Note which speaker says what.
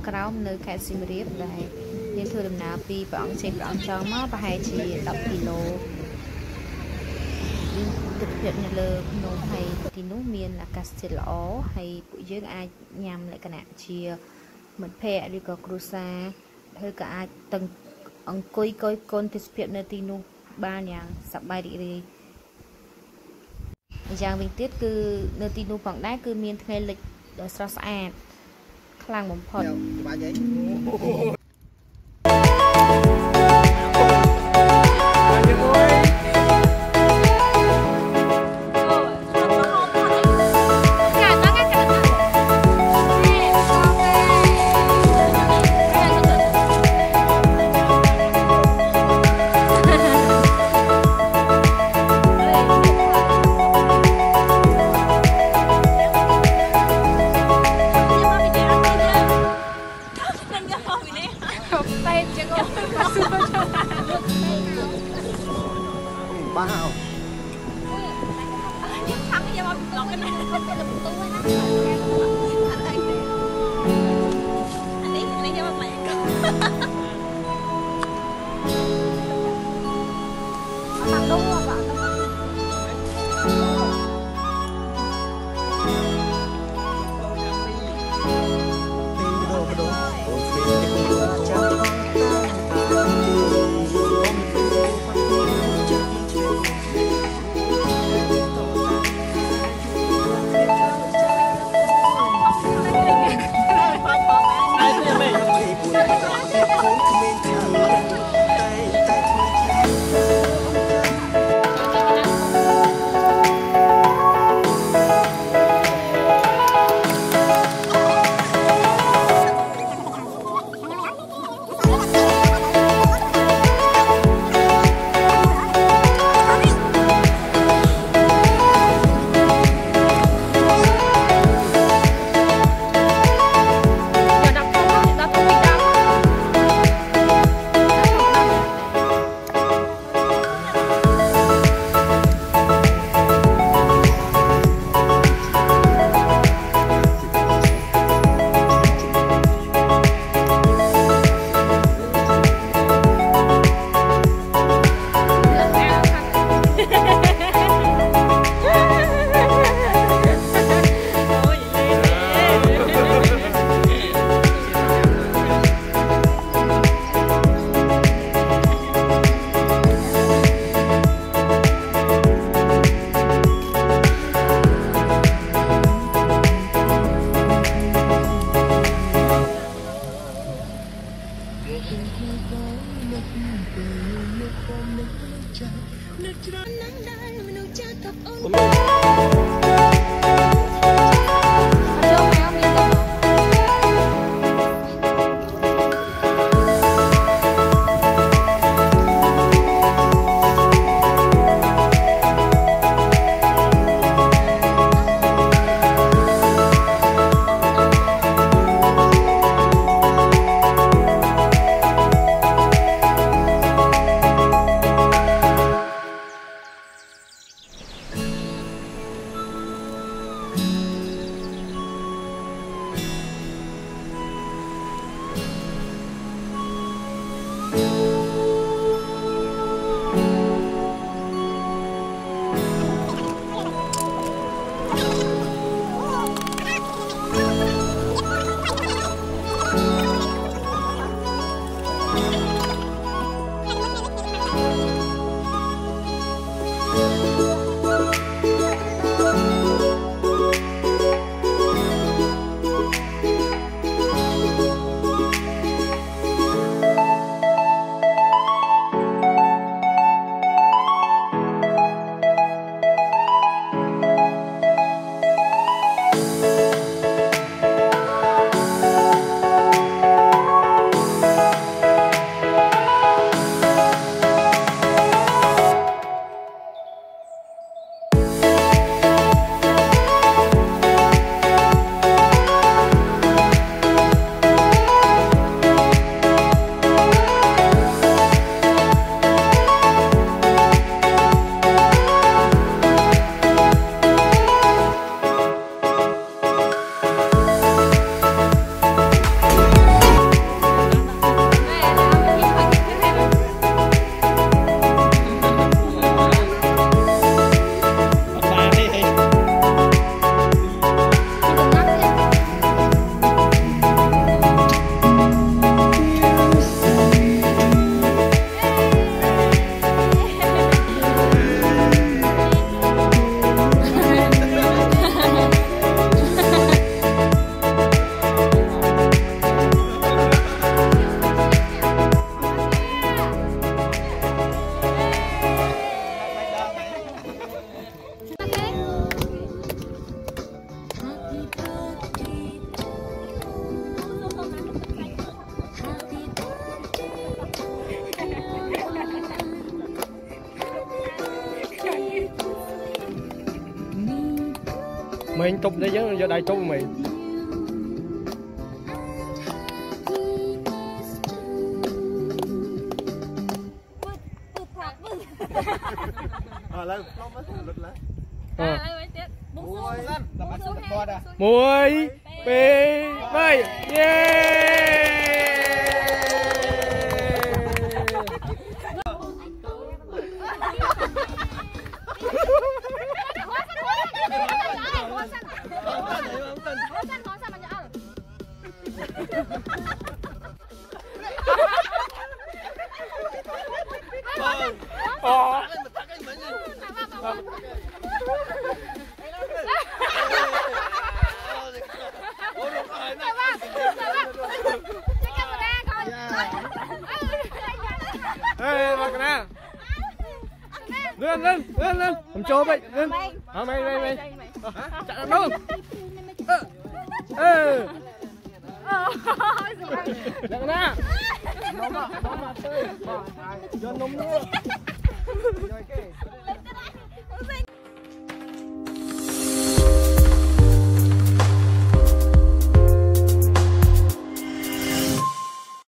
Speaker 1: ក្រោមនៅខេត្តសៀមរាបដែលយើងធ្វើដំណើរពីព្រះអង្គចេញព្រះអង្គចង់មកប្រហែលជា10គីឡូយើងទិដ្ឋភាពនៅលើភ្នំហើយទីនោះមានអាកាសធាតុល្អហើយពួកយើងអាចញ៉ាំលក្ខណៈជាមិត្តភ័ក្តិឬក៏គ្រួសារហើយក៏អាចទាំងអង្គុយគយគន់ទិដ្ឋភាពនៅទីនោះបានយ៉ាងសប្បាយរីករាយយ៉ាងវិញទៀតគឺនៅទីនោះផងដែរគឺមានថ្ងៃលិចដ៏ស្រស់ស្អាតខ្លាំងបំផុតបាទយាយ
Speaker 2: mình trục đấy chứ giờ đây trục mình muối bê mây lên làm cho vậy lên mày chặn đâu chặn nè nôm nữa